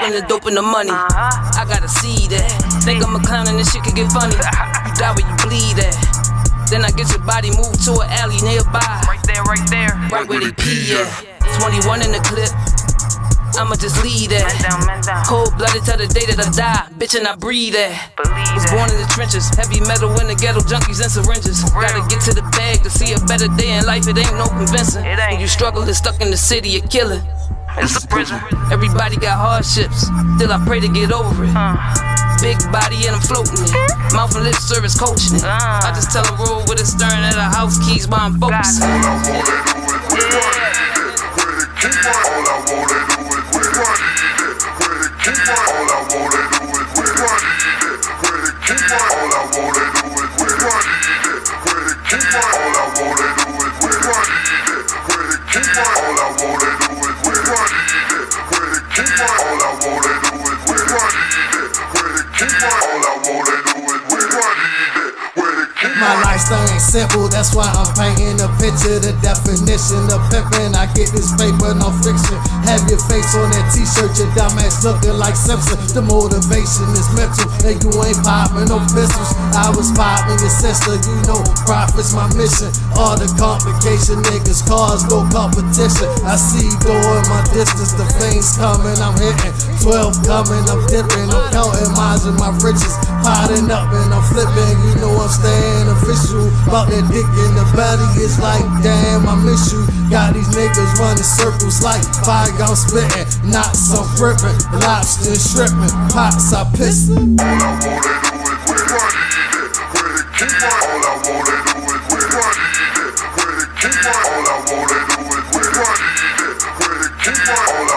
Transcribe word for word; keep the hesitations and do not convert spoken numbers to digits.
smoking the dope and the money. I gotta see that. Think I'm a clown and this shit could get funny. You die where you bleed at. Then I get your body moved to an alley nearby. Right there, right there. Right where they pee at. twenty-one in the clip. I'ma just lead that. Cold blooded till the day that I die. Bitch, and I breathe that. Was born in the trenches. Heavy metal in the ghetto, junkies and syringes. Gotta get to the bag to see a better day in life. It ain't no convincing. When you struggle and stuck in the city, you're killing. It's a prison. Everybody got hardships. Still I pray to get over it. Big body and I'm floating it. Mouth and lip service coaching it. I just tell a roll with a stern at a house keys while I'm focused. All I wanna do is quit running. All I wanna do is quit running. All I wanna do is quit running. All I wanna do is quit running. All I wanna do is quit running. All I wanna do is quit running. All I wanna do is quit running. All I wanna do is quit running. My lifestyle ain't simple, that's why I'm painting a picture. The definition of pimpin', I get this paper, no fiction. Have your face on that t-shirt, your dumb ass looking like Simpson. The motivation is mental, and you ain't popping no pistols. I was popping your sister, you know profit's my mission. All the complication niggas, cars, no competition. I see door in my distance, the fame's coming, I'm hitting. Twelve coming, I'm dipping, I'm counting mines and my riches. Potting up and I'm flipping, you know I'm staying official. About that dick in the belly, it's like damn, I miss you. Got these niggas running circles like fire gun spitting. Knots I'm gripping, lobster and shrimping, pots I pissin'. All I wanna do is quit running. All I wanna do is quit running. All I wanna do is quit running. All I